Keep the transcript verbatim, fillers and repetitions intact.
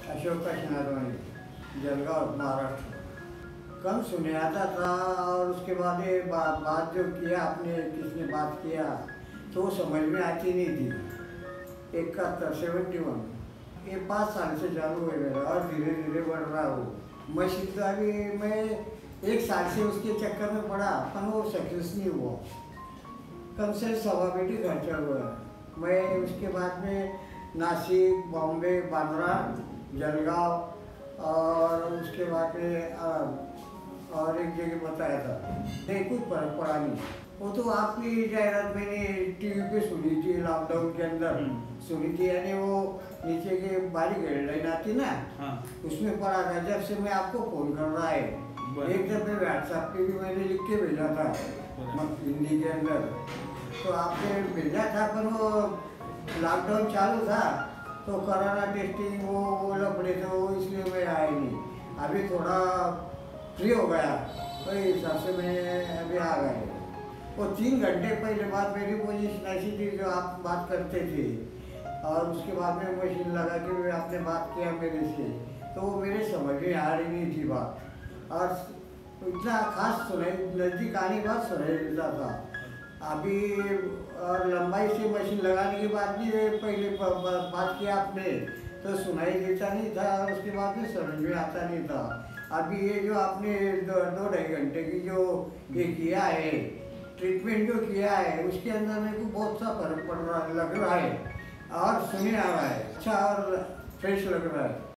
अशोका नारवानी, जलगांव, महाराष्ट्र। कम सुने आता था और उसके बाद ये बा, बात जो किया आपने, किसने बात किया तो वो समझ में आती नहीं थी। इकहत्तर सेवेंटी वन ये पाँच साल से चालू है मेरा और धीरे धीरे बढ़ रहा हूँ। मैं सीखता भी मैं एक साल से उसके चक्कर में पड़ा पर वो सक्सेस नहीं हुआ। कम से सवा बेटी खर्चा हुआ है। मैं उसके बाद में नासिक, बॉम्बे, बांद्रा, जलगांव और उसके बाद में और एक जगह बताया था, नहीं कुछ फर्क पड़ा नहीं। वो तो आपकी जाहिरात मैंने टीवी पे सुनी थी, लॉकडाउन के अंदर सुनी थी। यानी वो नीचे के बारी गाइडलाइन आती ना, हाँ। उसमें पढ़ा था। जब से मैं आपको फोन कर रहा है, एक दफे व्हाट्सएप पे भी मैंने लिख के भेजा था हिंदी के अंदर, तो आपने भेजा था। पर वो लॉकडाउन चालू था तो कोरोना टेस्टिंग वो वो लफड़े थे, वो इसलिए मैं आया नहीं। अभी थोड़ा फ्री हो गया तो हिसाब से मैं अभी आ गए। वो तीन घंटे पहले बात मेरी पोजीशन ऐसी थी जो आप बात करते थे और उसके बाद में मशीन लगा के आपने बात किया मेरे से, तो वो मेरे समझ में आ रही नहीं थी बात और इतना खास सुनाई, नज़दीक आने के बाद सुनाई देता था। अभी और लंबाई से मशीन लगाने के बाद भी पहले बात किया आपने तो सुनाई देता नहीं था और उसके बाद में समझ में आता नहीं था। अभी ये जो आपने दो दो ढाई घंटे की जो ये किया है, ट्रीटमेंट जो किया है, उसके अंदर मेरे को बहुत सा फर्क पड़ रहा लग रहा है और सुने आ रहा है, अच्छा और फ्रेश लग रहा है।